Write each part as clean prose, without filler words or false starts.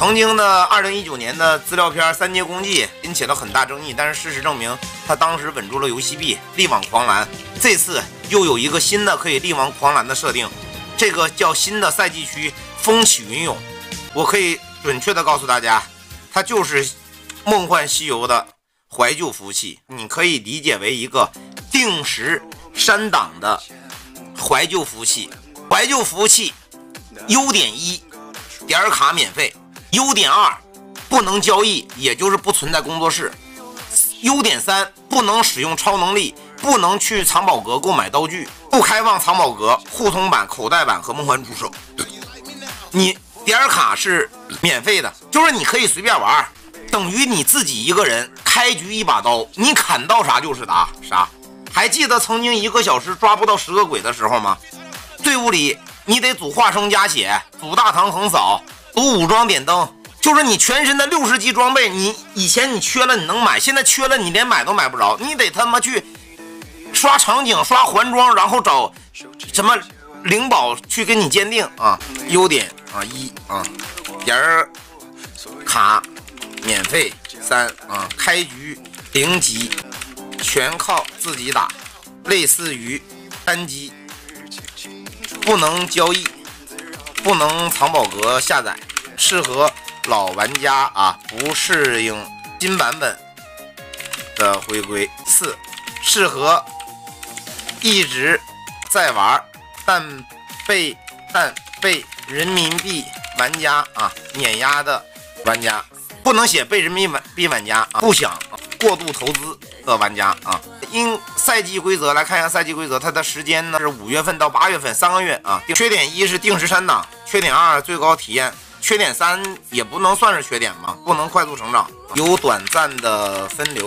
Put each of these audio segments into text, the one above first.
曾经的2019年的资料片《三阶功绩》引起了很大争议，但是事实证明，他当时稳住了游戏币，力挽狂澜。这次又有一个新的可以力挽狂澜的设定，这个叫新的赛季区风起云涌。我可以准确的告诉大家，它就是《梦幻西游》的怀旧服务器，你可以理解为一个定时删档的怀旧服务器。怀旧服务器优点1，点卡免费；优点2，不能交易，也就是不存在工作室；优点3，不能使用超能力，不能去藏宝阁购买道具，不开放藏宝阁、互通版、口袋版和梦幻助手。你点卡是免费的，就是你可以随便玩，等于你自己一个人开局一把刀，你砍到啥就是啥。还记得曾经1个小时抓不到10个鬼的时候吗？队伍里你得组化生加血，组大唐横扫，组武装点灯，就是你全身的60级装备，你以前你缺了你能买，现在缺了你连买都买不着，你得他妈去刷场景、刷环装，然后找什么灵宝去给你鉴定啊。优点1点卡免费，3开局0级，全靠自己打，类似于单机，不能交易，不能藏宝阁下载，适合老玩家不适应新版本的回归。4适合一直在玩但被人民币玩家碾压的玩家，不能写被人民币玩家不想过度投资的玩家因赛季规则来看一下赛季规则，它的时间呢是5月份到8月份3个月缺点1是定时删档，缺点2最高体验，缺点3也不能算是缺点嘛，不能快速成长，有短暂的分流。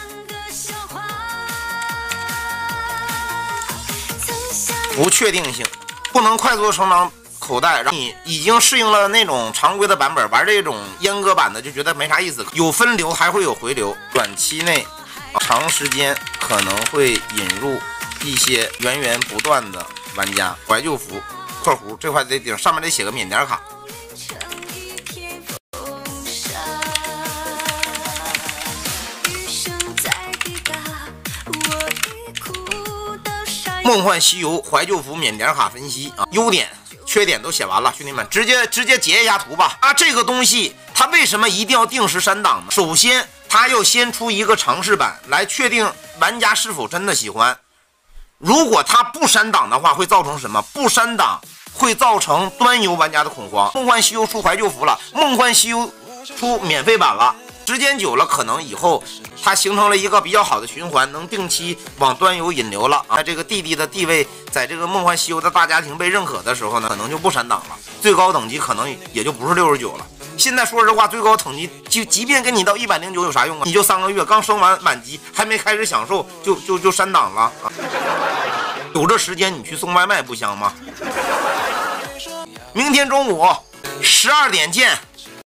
不确定性，不能快速成长口袋，然后你已经适应了那种常规的版本，玩这种阉割版的就觉得没啥意思。有分流还会有回流，短期内长时间可能会引入一些源源不断的玩家。怀旧服（括弧这块得顶上面得写个免点卡）。梦幻西游怀旧服免点卡分析优点缺点都写完了，兄弟们直接截一下图吧。这个东西它为什么一定要定时删档呢？首先它要先出一个尝试版来确定玩家是否真的喜欢。如果它不删档的话，会造成什么？不删档会造成端游玩家的恐慌。梦幻西游出怀旧服了，梦幻西游出免费版了，时间久了，可能以后它形成了一个比较好的循环，能定期往端游引流了这个弟弟的地位在这个梦幻西游的大家庭被认可的时候呢，可能就不删档了，最高等级可能也就不是69了。现在说实话，最高等级即便给你到109有啥用啊？你就3个月刚升完满级，还没开始享受就删档了有这时间你去送外卖不香吗？明天中午12点见。